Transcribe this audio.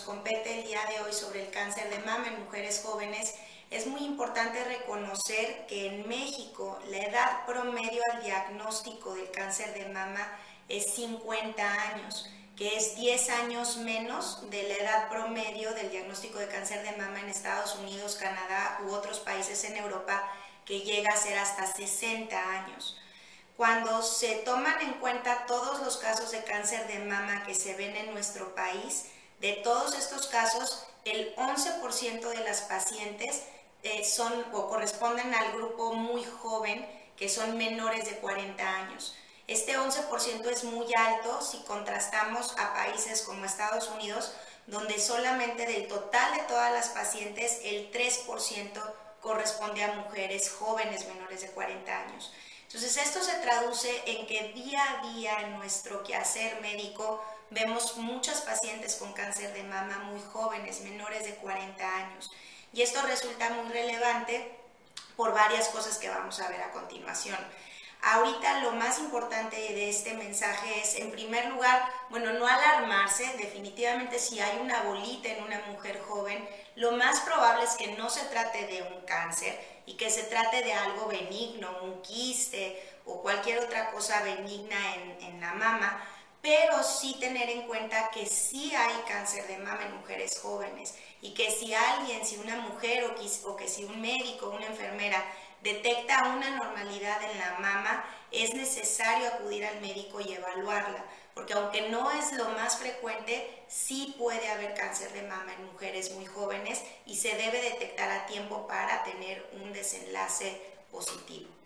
compete el día de hoy sobre el cáncer de mama en mujeres jóvenes, es muy importante reconocer que en México la edad promedio al diagnóstico del cáncer de mama es 50 años, que es 10 años menos de la edad promedio del diagnóstico de cáncer de mama en Estados Unidos, Canadá u otros países en Europa, que llega a ser hasta 60 años. Cuando se toman en cuenta todos los casos de cáncer de mama que se ven en nuestro país, de todos estos casos, el 11% de las pacientes son o corresponden al grupo muy joven, que son menores de 40 años. Este 11% es muy alto si contrastamos a países como Estados Unidos, donde solamente del total de todas las pacientes, el 3% corresponde a mujeres jóvenes menores de 40 años. Entonces, esto se traduce en que día a día en nuestro quehacer médico vemos muchas pacientes con cáncer de mama muy jóvenes, menores de 40 años. Y esto resulta muy relevante por varias cosas que vamos a ver a continuación. Ahorita lo más importante de este mensaje es, en primer lugar, bueno, no alarmarse. Definitivamente si hay una bolita en una mujer joven, lo más probable es que no se trate de un cáncer y que se trate de algo benigno, un quiste o cualquier otra cosa benigna en la mama, pero sí tener en cuenta que sí hay cáncer de mama en mujeres jóvenes y que si alguien, si una mujer o que si un médico o una enfermera detecta una normalidad en la mama, es necesario acudir al médico y evaluarla, porque aunque no es lo más frecuente, sí puede haber cáncer de mama en mujeres muy jóvenes y se debe detectar a tiempo para tener un desenlace positivo.